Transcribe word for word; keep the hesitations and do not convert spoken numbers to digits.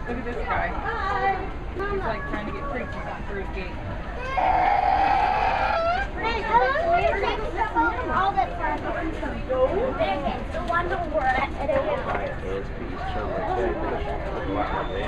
Look at this guy. He's like trying to get creatures out through his gate. Hey, how long will it take to film all that time? The one who we're at.